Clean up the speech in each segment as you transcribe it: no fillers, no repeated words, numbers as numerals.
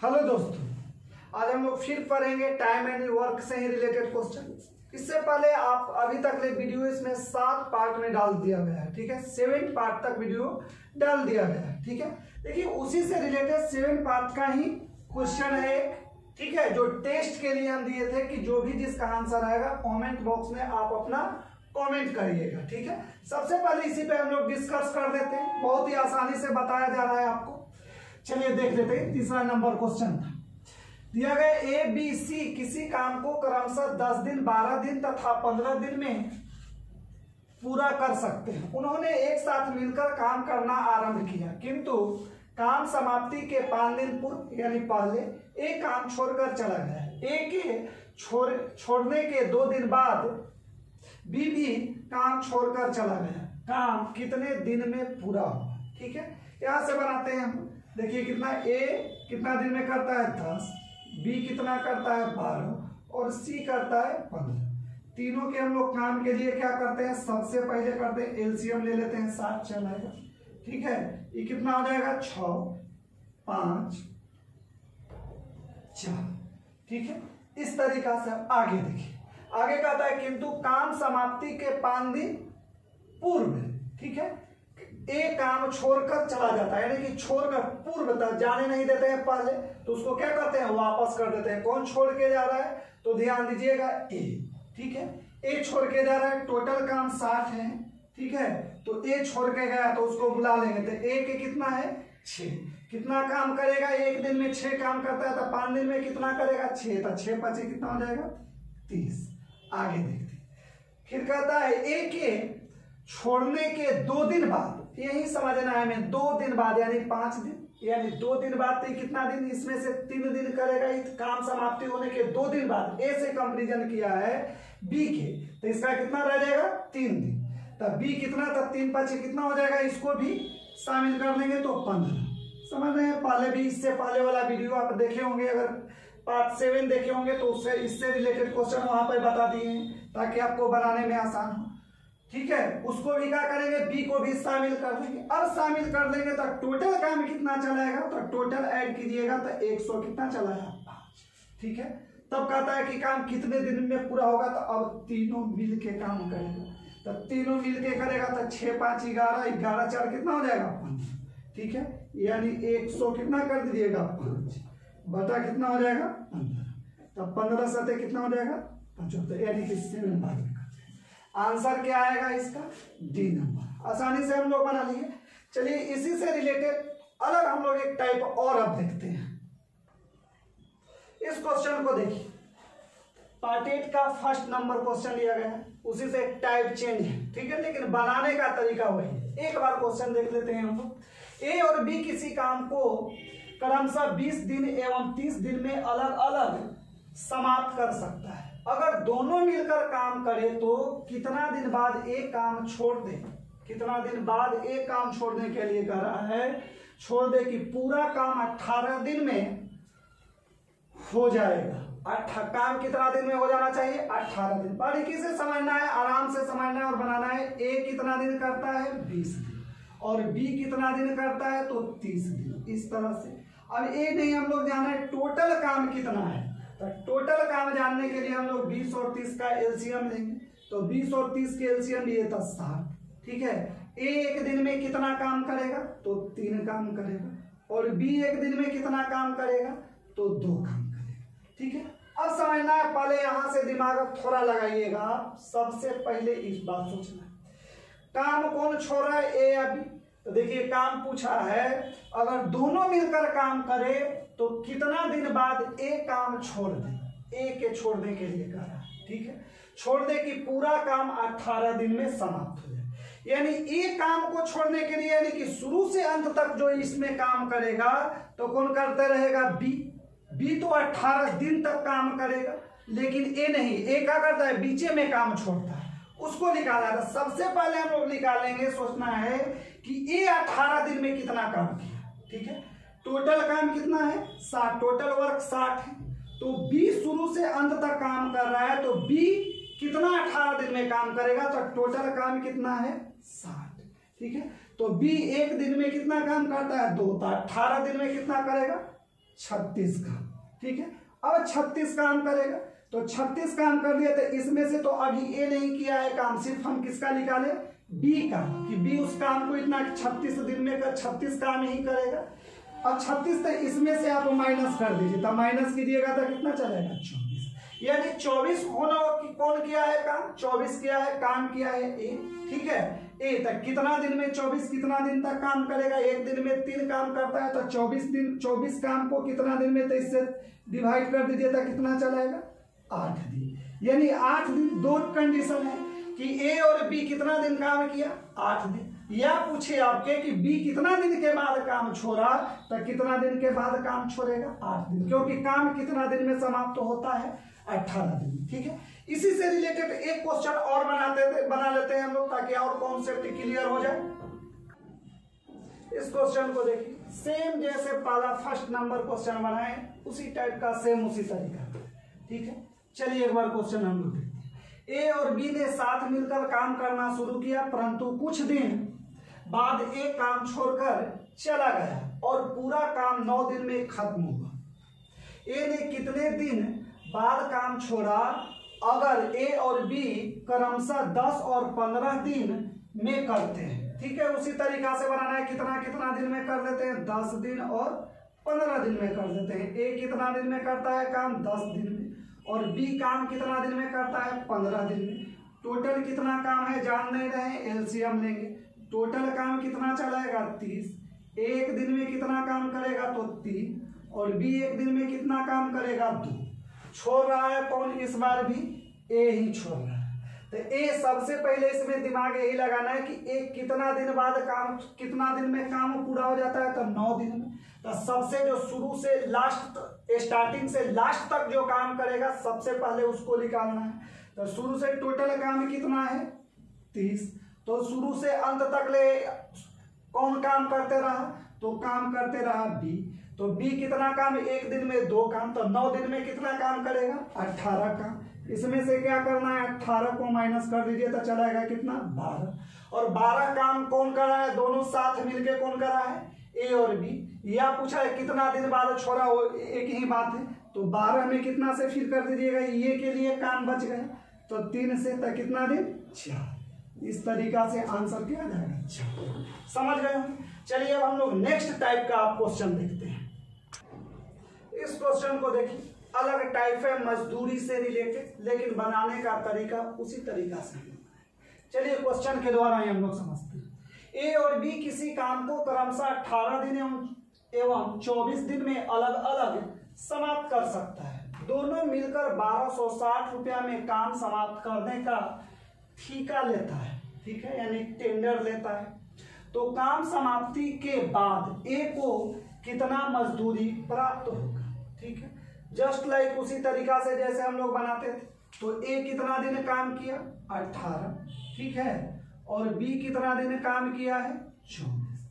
Hello दोस्तों, आज हम लोग फिर पढ़ेंगे टाइम एंड वर्क से ही रिलेटेड क्वेश्चन। इससे पहले आप अभी तक ले वीडियो इसमें 7 पार्ट में डाल दिया गया है, ठीक है। 7 पार्ट तक वीडियो डाल दिया गया है, ठीक है। देखिए उसी से रिलेटेड 7 पार्ट का ही क्वेश्चन है, ठीक है, जो टेस्ट के लिए हम दिए थे कि जो भी जिसका आंसर आएगा कमेंट बॉक्स में आप अपना कमेंट करिएगा, ठीक है। सबसे पहले इसी पे हम लोग डिस्कस कर देते हैं, बहुत ही आसानी से बताया जा रहा है आपको। चलिए देख लेते हैं। तीसरा नंबर क्वेश्चन था, दिया गया ए बी सी किसी काम को क्रमशः 10 दिन, 12 दिन तथा 15 दिन में पूरा कर सकते हैं। उन्होंने एक साथ मिलकर काम करना आरंभ किया, किंतु काम समाप्ति के 5 दिन पूर्व यानी पहले एक काम छोड़कर चला गया। ए के छोड़ने के 2 दिन बाद बी भी काम छोड़कर चला गया। काम कितने दिन में पूरा होगा, ठीक है। यहां से बनाते हैं हम। देखिए कितना ए कितना दिन में करता है 10, बी कितना करता है 12 और सी करता है 15। तीनों के हम लोग काम के लिए क्या करते हैं, सबसे पहले करते हैं एलसीएम ले लेते हैं, 7 चलाएगा, ठीक है। ये कितना हो जाएगा 6, 5, 4, ठीक है। इस तरीका से आगे देखिए, आगे कहता है किंतु काम समाप्ति के 5 दिन पूर्व, ठीक है। एक काम छोड़कर चला जाता है, यानी कि छोड़कर पूर्व तक जाने नहीं देते हैं पहले, तो उसको क्या करते हैं, वापस कर देते हैं। कौन छोड़ के जा रहा है, तो ध्यान दीजिएगा ए, ठीक है। ए छोड़ के जा रहा है, टोटल काम 60 है, ठीक है। तो ए छोड़ के गया तो उसको बुला लेंगे। तो ए के कितना है 6, कितना काम करेगा, एक दिन में 6 काम करता है, तो 5 दिन में कितना करेगा 6, तो 6 5 कितना हो जाएगा 30। आगे देखते फिर कहता है ए के छोड़ने के 2 दिन बाद, यही समझना है हमें, 2 दिन बाद यानी 5 दिन, यानी 2 दिन बाद तो कितना दिन, इसमें से 3 दिन करेगा। काम समाप्ति होने के 2 दिन बाद ए से कंपैरिजन किया है बी के, तो इसका कितना रह जाएगा 3 दिन। तब बी कितना था 3 5 कितना हो जाएगा, इसको भी शामिल कर लेंगे तो 15। समझ रहे हैं, पहले भी इससे पहले वाला वीडियो आप देखे होंगे, अगर पार्ट 7 देखे होंगे तो उससे इससे रिलेटेड क्वेश्चन वहां पर बता दिए हैं ताकि आपको बनाने में आसान हो, ठीक है। उसको भी क्या करेंगे, बी को भी शामिल कर देंगे। अब शामिल कर देंगे तो टोटल काम कितना चलाएगा, तो टोटल ऐड कीजिएगा तो 100 कितना चलाएगा 5, ठीक है। तब कहता है कि काम कितने दिन में पूरा होगा, तो अब तीनों मिल के काम करेगा। तब तीनों मिल के करेगा तो 6 5 11, 11 4 कितना हो जाएगा 15, ठीक है। यानी 100 कितना कर दीजिएगा 5 बटा कितना हो जाएगा 15, तब 15 7 कितना हो जाएगा 75, यानी कि 7 भाग में। आंसर क्या आएगा इसका, डी नंबर। आसानी से हम लोग बना लिए। चलिए इसी से रिलेटेड अलग हम लोग एक टाइप और अब देखते हैं। इस क्वेश्चन को देखिए, पार्ट 8 का फर्स्ट नंबर क्वेश्चन लिया गया है, उसी से एक टाइप चेंज है, ठीक है, लेकिन बनाने का तरीका वही है। एक बार क्वेश्चन देख लेते हैं हम लोग। ए और बी किसी काम को क्रमशः 20 दिन एवं 30 दिन में अलग अलग समाप्त कर सकता है। अगर दोनों मिलकर काम करे तो कितना दिन बाद एक काम छोड़ दे, कितना दिन बाद एक काम छोड़ने के लिए कह रहा है, छोड़ दे कि पूरा काम 18 दिन में हो जाएगा। काम कितना दिन में हो जाना चाहिए, 18 दिन। बारीकी से समझना है, आराम से समझना है और बनाना है। ए कितना दिन करता है 20 दिन और बी कितना दिन करता है तो 30 दिन, इस तरह से। अब ए नहीं हम लोग जाना है टोटल काम कितना है, तो टोटल काम जानने के लिए हम लोग 20 और 30 का एलसीएम लेंगे। तो 20 और 30 के एलसीएम लिए था 60, ठीक है। ए एक दिन में कितना काम करेगा, तो 3 काम करेगा, और बी एक दिन में कितना काम करेगा, तो 2 काम करेगा, ठीक है। अब समझना है, पहले यहां से दिमाग थोड़ा लगाइएगा। सबसे पहले इस बात सोचना है, काम कौन छोड़ रहा है, ए या बी। तो देखिए काम पूछा है, अगर दोनों मिलकर काम करे तो कितना दिन बाद एक काम छोड़ दे। ए के छोड़ने के लिए कह रहा है, ठीक है। छोड़ दे कि पूरा काम 18 दिन में समाप्त हो जाए। यानी एक काम को छोड़ने के लिए, यानी कि शुरू से अंत तक जो इसमें काम करेगा तो कौन करते रहेगा, बी। बी तो 18 दिन तक काम करेगा, लेकिन ए नहीं, ए क्या करता है, बीचे में काम छोड़ता है, उसको निकाला था। सबसे पहले हम लोग निकालेंगे, सोचना है कि ए 18 दिन में कितना काम किया, ठीक है। टोटल काम कितना है 60, टोटल वर्क 60 है। तो बी शुरू से अंत तक काम कर रहा है, तो बी कितना 18 दिन में काम करेगा, तो टोटल काम कितना है 60, ठीक है। तो बी एक दिन में कितना काम करता है 2, तो 18 दिन में कितना करेगा 36 काम, ठीक है। अब 36 काम करेगा तो 36 काम कर दिया, तो इसमें से तो अभी ए नहीं किया है काम, सिर्फ हम किसका निकाले, बी का, कि बी उस काम को इतना 36 दिन में कर 36 काम ही करेगा। अब 36 तो इसमें से आप माइनस कर दीजिए, तो माइनस कीजिएगा तो कितना चलेगा, 24, यानी 24 होना कौन किया है काम, 24 किया है, काम किया है ए, ठीक है। ए तक कितना दिन में 24 कितना दिन तक काम करेगा, एक दिन में 3 काम करता है, तो 24 दिन, 24 काम को कितना दिन में, तो इससे डिवाइड कर दीजिए तो कितना चलेगा, 8 दिन। यानी 8 दिन, दो कंडीशन है कि ए और बी कितना दिन काम किया, 8 दिन, या पूछे आपके कि बी कितना दिन के बाद काम छोड़ा, तो कितना दिन के बाद काम छोड़ेगा, 8 दिन, क्योंकि काम कितना दिन में समाप्त होता है, 18 दिन, ठीक है। इसी से रिलेटेड एक क्वेश्चन और बना लेते हैं हम लोग, ताकि और कॉन्सेप्ट क्लियर हो जाए। इस क्वेश्चन को देखिए, सेम जैसे पहला फर्स्ट नंबर क्वेश्चन बनाए उसी टाइप का, सेम उसी तरीका, ठीक है। चलिए एक बार क्वेश्चन हम लोग देखते हैं। ए और बी ने साथ मिलकर काम करना शुरू किया, परंतु कुछ दिन बाद ए काम छोड़कर चला गया और पूरा काम 9 दिन में खत्म हुआ। ए ने कितने दिन बाद काम छोड़ा, अगर ए और बी क्रमशः 10 और 15 दिन में करते हैं, ठीक है। उसी तरीका से बनाना है, कितना कितना दिन में कर लेते हैं, 10 दिन और 15 दिन में कर देते हैं। ए कितना दिन में करता है काम, 10 दिन में, और बी काम कितना दिन में करता है, 15 दिन में। टोटल कितना काम है जान नहीं रहे, एलसीएम लेंगे। टोटल काम कितना चलेगा, 30। एक दिन में कितना काम करेगा, तो 3, और बी एक दिन में कितना काम करेगा, 2। छोड़ रहा है कौन, इस बार भी ए ही छोड़ रहा है। तो ए सबसे पहले इसमें दिमाग यही लगाना है कि ए कितना दिन बाद काम, कितना दिन में काम पूरा हो जाता है, तो 9 दिन में। तो सबसे जो शुरू से लास्ट, स्टार्टिंग से लास्ट तक जो काम करेगा, सबसे पहले उसको निकालना है। तो शुरू से टोटल काम कितना है, 30। तो शुरू से अंत तक ले कौन काम करते रहा, तो काम करते रहा बी। तो बी कितना काम, एक दिन में 2 काम, तो 9 दिन में कितना काम करेगा, 18 काम। इसमें से क्या करना है, 18 को माइनस कर दीजिए तो चलाएगा कितना, 12। और 12 काम कौन कर रहा है, दोनों साथ मिलके कौन कर रहा है, ए और बी। या पूछा है कितना दिन बाद छोड़ा, वो एक ही बात है। तो 12 में कितना से फिर कर दीजिएगा, ये के लिए काम बच गए, तो 3 से तक कितना दिन, 4। इस तरीका से आंसर किया जाएगा, 4। समझ गए हम। चलिए अब हम लोग नेक्स्ट टाइप का आप क्वेश्चन देखते हैं। इस क्वेश्चन को देखिए, अलग टाइप है, मजदूरी से रिलेटेड, लेकिन बनाने का तरीका उसी तरीका से। चलिए क्वेश्चन के द्वारा ही हम लोग समझते हैं। ए और बी किसी काम को क्रमशः 18 दिन एवं 24 दिन में अलग अलग समाप्त कर सकता है। दोनों मिलकर 1260 रुपया में काम समाप्त करने का ठेका लेता है, ठीक है, यानी टेंडर लेता है। तो काम समाप्ति के बाद ए को कितना मजदूरी प्राप्त होगा, ठीक है। जस्ट लाइक उसी तरीका से जैसे हम लोग बनाते थे। तो ए कितना दिन काम किया, 18, ठीक है, और बी कितना दिन काम किया है, 24।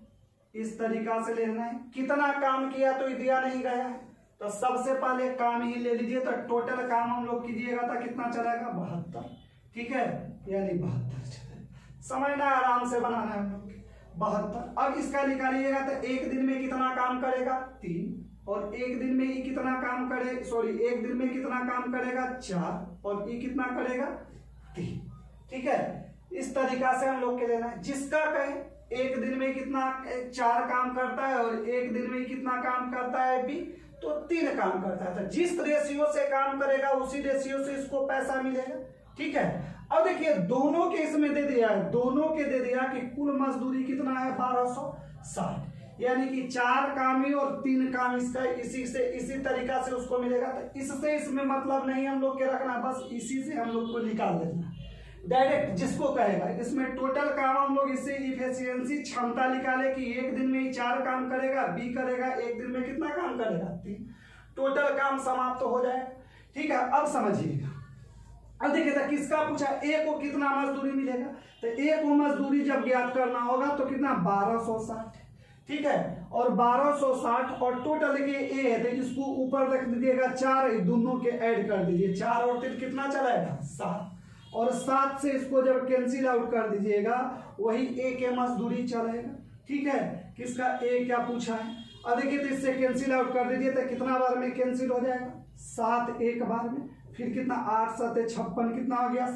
इस तरीका से लेना है। कितना काम किया तो दिया नहीं गया है, तो सबसे पहले काम ही ले लीजिए। तो टोटल काम हम लोग कीजिएगा तो कितना चलेगा, 72, ठीक है, यानी 72 चलेगा। समझना, आराम से बनाना है हम लोग, 72। अब इसका निकालिएगा तो एक दिन में कितना काम करेगा, 3, और एक दिन में ये कितना काम करे, एक दिन में कितना काम करेगा, 4, और ये कितना करेगा, 3, ठीक है। इस तरीका से हम लोग के लेना है। जिसका कहे एक दिन में कितना 4 काम करता है और एक दिन में कितना काम करता है बी, तो 3 काम करता है। तो जिस रेशियो से काम करेगा उसी रेशियो से इसको पैसा मिलेगा, ठीक है। अब देखिए दोनों के इसमें दे दिया है, दोनों के दे दिया कि कुल मजदूरी कितना है, 1260, यानी कि 4 कामी और 3 काम इसका इसी तरीका से उसको मिलेगा। तो इससे इसमें मतलब नहीं हम लोग के रखना, बस इसी से हम लोग को निकाल देना डायरेक्ट। जिसको कहेगा इसमें टोटल काम हम लोग इससे इफिशियंसी क्षमता निकाले कि एक दिन में 4 काम करेगा, बी करेगा एक दिन में कितना काम करेगा, 3, टोटल काम समाप्त हो जाए, ठीक है। अब समझिएगा, अब देखिए तो किसका पूछा, ए को कितना मजदूरी मिलेगा। तो ए को मजदूरी जब ज्ञात करना होगा तो कितना, 1260, ठीक है, और 1260 और टोटल के ए है तो इसको ऊपर रख दीजिएगा 4, दोनों के ऐड कर दीजिए, 4 और 3 कितना चलाएगा, 7, और 7 से इसको जब कैंसिल आउट कर दीजिएगा वही ए के मजदूरी चलेगा, ठीक है। किसका, ए क्या पूछा है, अब देखिए तो इससे कैंसिल आउट कर दीजिए तो कितना बार में कैंसिल हो जाएगा, 7 एक बार में, फिर कितना 8 7 56 कितना हो गया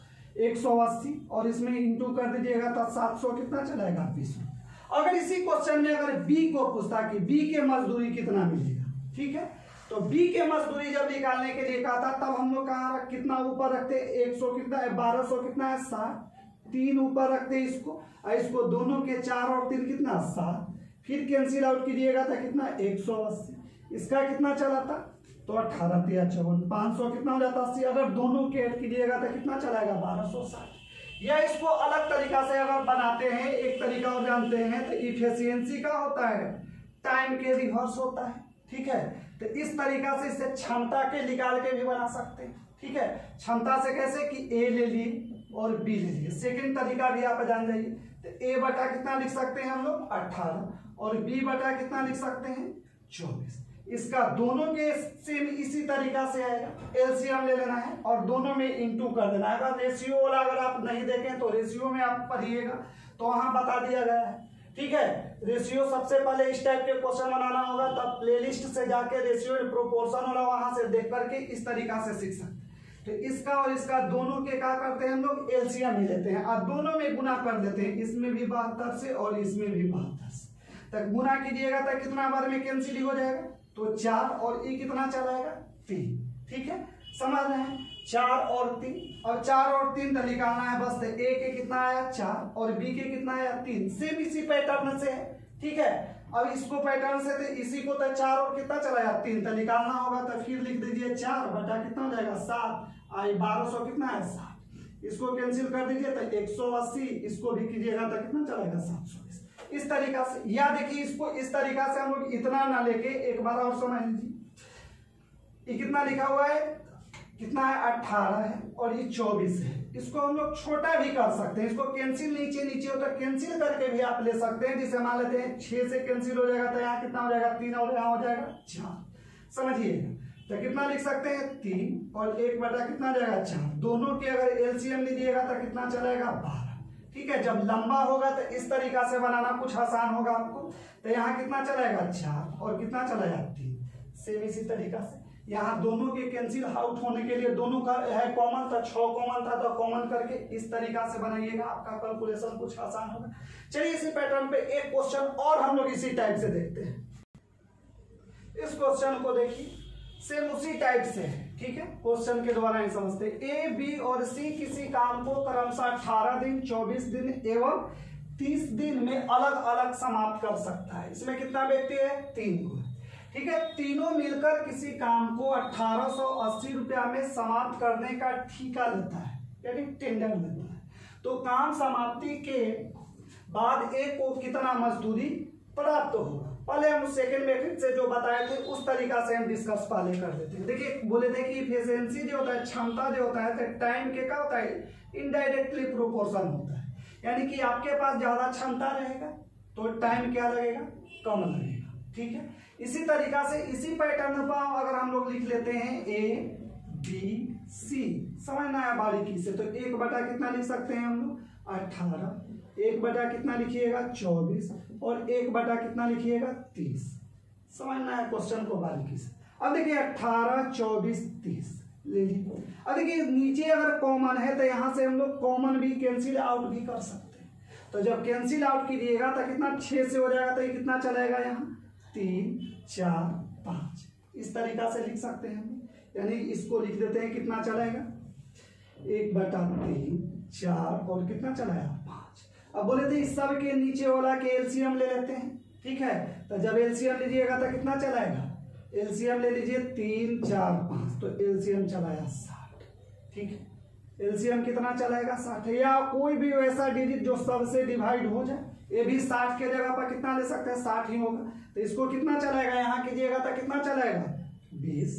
180 और इसमें इंटू कर दीजिएगा तो 700 कितना चलाएगा 20। अगर इसी क्वेश्चन में अगर बी को पूछता कि बी के मजदूरी कितना मिलेगा, ठीक है, तो बी के मजदूरी जब निकालने के लिए कहा था तब हम लोग कहाँ कितना ऊपर रखते 100 कितना है 1200 कितना है 60, 3 ऊपर रखते इसको दोनों के 4 और 3 कितना 7, फिर कैंसिल आउट कीजिएगा था कितना 180, इसका कितना चला था तो 18 3 54 500 कितना हो जाता 80, अगर दोनों के ऐड कीजिएगा तो कितना चलाएगा 1260। या इसको अलग तरीका से अगर बनाते हैं, एक तरीका और जानते हैं तो इफिशियंसी का होता है टाइम के रिवर्स होता है, ठीक है, तो इस तरीका से इसे क्षमता के निकाल के भी बना सकते हैं, ठीक है, क्षमता से कैसे कि ए ले लिए और बी ले लिए, सेकंड तरीका भी आप जान जाइए, तो ए बटा कितना लिख सकते हैं हम लोग 18 और बी बटा कितना लिख सकते हैं 24। इसका दोनों के सेम इसी तरीका से आएगा, एलसीएम ले लेना है और दोनों में इंटू कर देना है। अगर रेशियो वाला अगर आप नहीं देखें तो रेशियो में आप पढ़िएगा तो वहां बता दिया गया है, ठीक है, रेशियो सबसे पहले इस टाइप के क्वेश्चन बनाना होगा तब प्लेलिस्ट से जाके रेशियो प्रोपोर्शन वाला वहां से देख करके इस तरीका से सीख सकते। तो इसका और इसका दोनों के क्या करते हैं हम लोग एलसीएम ही लेते हैं और दोनों में गुना कर देते हैं, इसमें भी 72 से और इसमें भी 72 से, तक गुना कीजिएगा तो कितना बार में कैंसिल हो जाएगा तो 4 और ये कितना चलाएगा 3, ठीक है, समझ रहे हैं 4 और 3 और 4 और 3 तो निकालना है बस, ए के कितना आया 4 और बी के कितना आया 3, सेम इसी पैटर्न से है, ठीक है। अब इसको पैटर्न से तो इसी को तो 4 और कितना चलाया 3 तो निकालना होगा तो फिर लिख दीजिए 4 बटा कितना हो जाएगा 7 आई 1200 कितना है 7, इसको कैंसिल कर दीजिए तो 180, इसको भी कीजिएगा तो कितना चलेगा 720। इस तरीका से, या देखिए इसको इस तरीका से हम लोग इतना ना लेके एक बार और समझ लीजिए, ये कितना लिखा हुआ है कितना है 18 है और ये 24 है, इसको हम लोग छोटा भी कर सकते हैं, इसको कैंसिल नीचे नीचे होता है कैंसिल करके भी आप ले सकते हैं, जिसे मान लेते हैं 6 से कैंसिल हो जाएगा तो यहाँ कितना हो जाएगा 3 और यहाँ हो जाएगा 4, समझिएगा तो कितना लिख सकते हैं 3 और 1 बटा कितना जाएगा 4, दोनों के अगर एलसीएम लीजिएगा तो कितना चलेगा 12, ठीक है। जब लंबा होगा तो इस तरीका से बनाना कुछ आसान होगा आपको, तो यहाँ कितना चलेगा 4 और कितना चलेगा 3, सेम इसी तरीका से यहाँ दोनों के कैंसिल आउट होने के लिए दोनों का है कॉमन था 6 कॉमन था तो कॉमन करके इस तरीका से बनाइएगा, आपका कैलकुलेशन कुछ आसान होगा। चलिए इसी पैटर्न पे एक क्वेश्चन और हम लोग इसी टाइप से देखते हैं, इस क्वेश्चन को देखिए सेम उसी टाइप से है, ठीक है, क्वेश्चन के द्वारा ही समझते हैं। ए बी और सी किसी काम को क्रमशः 18 दिन 24 दिन एवं 30 दिन में अलग अलग समाप्त कर सकता है, इसमें कितना व्यक्ति है 3 को, ठीक है, तीनों मिलकर किसी काम को 1880 रुपया में समाप्त करने का ठेका लेता है यानी टेंडर लेता है, तो काम समाप्ति के बाद ए को कितना मजदूरी प्राप्त होगा। पहले हम सेकंड मेथड से जो बताए थे उस तरीका से हम डिस्कस पहले कर देते हैं। देखिए बोले थे कि एफिशिएंसी जो होता है क्षमता जो होता है तो टाइम के क्या होता है इनडायरेक्टली प्रोपोर्शन होता है, यानी कि आपके पास ज्यादा क्षमता रहेगा तो टाइम क्या लगेगा कम लगेगा, ठीक है। इसी तरीका से इसी पैटर्न पर अगर हम लोग लिख लेते हैं ए बी सी, समझना है बारीकी से, तो 1 बटा कितना लिख सकते हैं हम लोग 18, 1 बटा कितना लिखिएगा 24 और 1 बटा कितना लिखिएगा 30, समझना है क्वेश्चन को बारीकी से। अब देखिए 18 24 30 ले लीजिए, अब देखिए नीचे अगर कॉमन है तो यहाँ से हम लोग कॉमन भी कैंसिल आउट भी कर सकते हैं, तो जब कैंसिल आउट कीजिएगा तो कितना 6 से हो जाएगा तो ये कितना चलेगा यहाँ 3 4 5, इस तरीका से लिख सकते हैं, यानी इसको लिख देते हैं कितना चलेगा 1 बटा 3 4 और कितना चलाया 5। अब बोले थे इस सब के नीचे वाला के एलसीएम ले लेते हैं, ठीक है, तो जब एलसीएम लीजिएगा तो कितना चलाएगा, एलसीएम ले लीजिए 3 4 5 तो एलसीएम चलाया 60, ठीक है, एलसीएम कितना चलाएगा 60, या कोई भी वैसा डिजिट जो सबसे डिवाइड हो जाए, ये भी 60 के जगह पर कितना ले सकते हैं 60 ही होगा, तो इसको कितना चलाएगा यहाँ कीजिएगा तो कितना चलाएगा 20,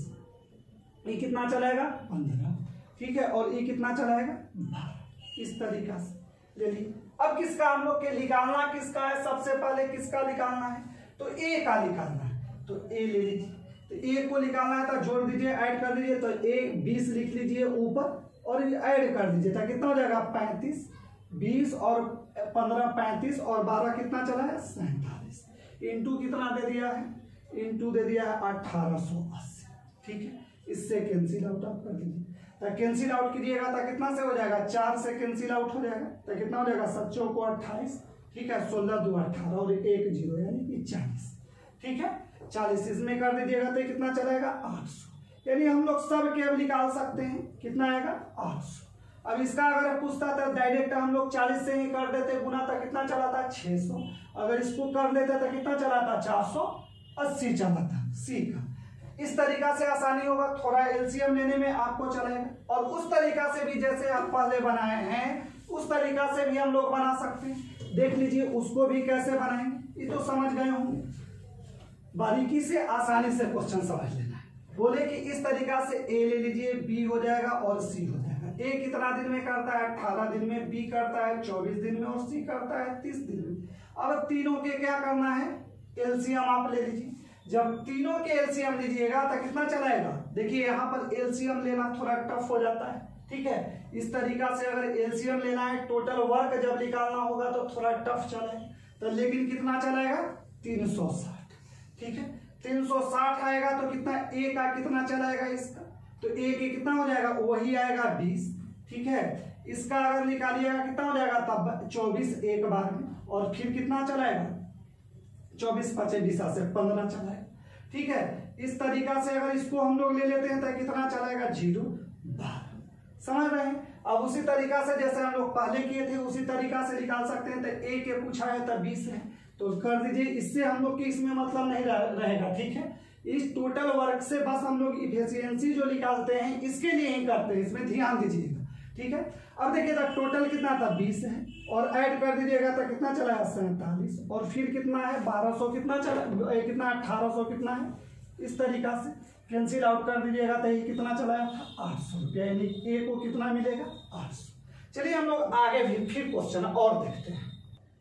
ये कितना चलाएगा 15, ठीक है, और ये कितना चलाएगा 12, इस तरीका से ले लीजिए। अब किसका हम लोग के निकालना किसका है, सबसे पहले किसका निकालना है तो ए का निकालना है, तो ए ले लीजिए, तो ए को निकालना है तो जोड़ दीजिए ऐड कर दीजिए, तो ए 20 लिख लीजिए ऊपर और ऐड कर दीजिए तो कितना हो जाएगा 35, 20 और 15 35 और 12 कितना चला है 47, इंटू कितना दे दिया है, इंटू दे दिया है 1880, ठीक है। इससे कैंसिल आउट आप कर दीजिए, तो कैंसिल आउट कीजिएगा तो कितना से हो जाएगा, 4 से कैंसिल आउट हो जाएगा, तो कितना हो जाएगा, 7 चौको 28, ठीक है, 16 2 18 और 1 0 यानी कि 40, ठीक है। 40 इसमें कर दीजिएगा तो कितना चलेगा, 800, यानी हम लोग सब के अब निकाल सकते हैं, कितना आएगा 800। अब इसका अगर पूछता था डायरेक्ट हम लोग 40 से ही कर देते गुना, तो कितना चला था 600, अगर इसको कर लेते तो कितना चला था 480 चला था सी का। इस तरीका से आसानी होगा, थोड़ा एलसीएम लेने में आपको चलेगा, और उस तरीका से भी जैसे आप पहले बनाए हैं उस तरीका से भी हम लोग बना सकते हैं। देख लीजिए उसको भी कैसे बनाएंगे, ये तो समझ गए होंगे, बारीकी से आसानी से क्वेश्चन समझ लेना है। बोले कि इस तरीका से ए ले लीजिए, बी हो जाएगा और सी हो जाएगा। ए कितना दिन में करता है, 18 दिन में, बी करता है 24 दिन में और सी करता है 30 दिन में। अब तीनों के क्या करना है, एलसीएम आप ले लीजिए। जब तीनों के एलसीएम लीजिएगा तो कितना चलाएगा, देखिए यहाँ पर एलसीएम लेना थोड़ा टफ हो जाता है, ठीक है। इस तरीका से अगर एलसीएम लेना है, टोटल वर्क जब निकालना होगा तो थोड़ा टफ चले, तो लेकिन कितना चलाएगा 360, ठीक है। 360 आएगा तो कितना, ए का कितना चलाएगा इसका, तो ए के कितना हो जाएगा, वही आएगा 20, ठीक है। इसका अगर निकालिएगा कितना हो जाएगा, तब 24 एक बार में, और फिर कितना चलाएगा 24 5 20 से 15 चलाएगा, ठीक है। इस तरीका से अगर इसको हम लोग ले लेते हैं तो कितना चलाएगा 0 12, समझ रहे हैं। अब उसी तरीका से जैसे हम लोग पहले किए थे उसी तरीका से निकाल सकते हैं। तो ए के पूछा है तो 20 है तो कर दीजिए, इससे हम लोग की इसमें मतलब नहीं रहेगा, ठीक है। इस टोटल वर्क से बस हम लोग इफिशियंसी जो निकालते हैं इसके लिए ही करते हैं, इसमें ध्यान दीजिएगा, ठीक है। अब देखिएगा टोटल कितना था 20 है, और ऐड कर दीजिएगा तो कितना चला है 47, और फिर कितना है 1200, कितना चला, कितना 1800 कितना है, इस तरीका से कैंसिल आउट कर दीजिएगा तो ये कितना चलाया था 800 रुपया, यानी ए को कितना मिलेगा 800। चलिए हम लोग आगे भी फिर क्वेश्चन और देखते हैं।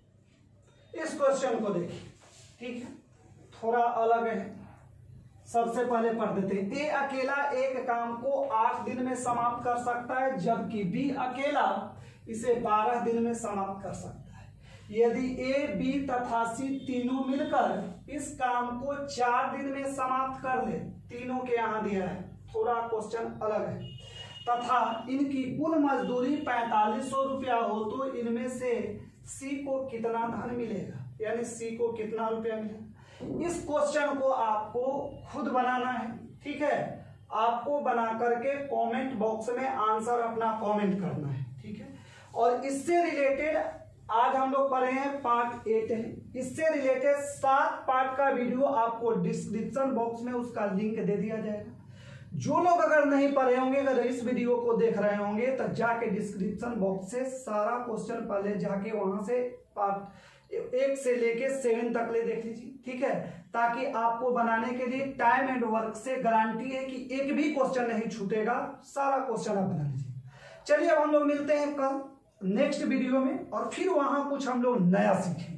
इस क्वेश्चन को देखिए, ठीक है, थोड़ा अलग है। सबसे पहले पढ़ देते हैं, ए अकेला एक काम को 8 दिन में समाप्त कर सकता है, जबकि बी अकेला इसे 12 दिन में समाप्त कर सकता है। यदि ए बी तथा सी तीनों मिलकर इस काम को 4 दिन में समाप्त कर ले, तीनों के यहां दिया है, थोड़ा क्वेश्चन अलग है, तथा इनकी कुल मजदूरी 4500 रुपया हो तो इनमें से सी को कितना धन मिलेगा, यानी सी को कितना रुपया मिलेगा। इस क्वेश्चन को आपको खुद बनाना है, ठीक है। आपको बना करके कमेंट बॉक्स में आंसर अपना कमेंट करना है, ठीक है। और इससे रिलेटेड आज हम लोग पढ़े हैं पार्ट 8 है, इससे रिलेटेड 7 पार्ट का वीडियो आपको डिस्क्रिप्शन बॉक्स में उसका लिंक दे दिया जाएगा। जो लोग अगर नहीं पढ़े होंगे, अगर इस वीडियो को देख रहे होंगे तो जाके डिस्क्रिप्शन बॉक्स से सारा क्वेश्चन पहले जाके वहां से पार्ट 1 से लेके 7 तक ले देख लीजिए, ठीक है, ताकि आपको बनाने के लिए टाइम एंड वर्क से गारंटी है कि एक भी क्वेश्चन नहीं छूटेगा, सारा क्वेश्चन आप बना लीजिए। चलिए अब हम लोग मिलते हैं कल नेक्स्ट वीडियो में, और फिर वहां कुछ हम लोग नया सीखेंगे।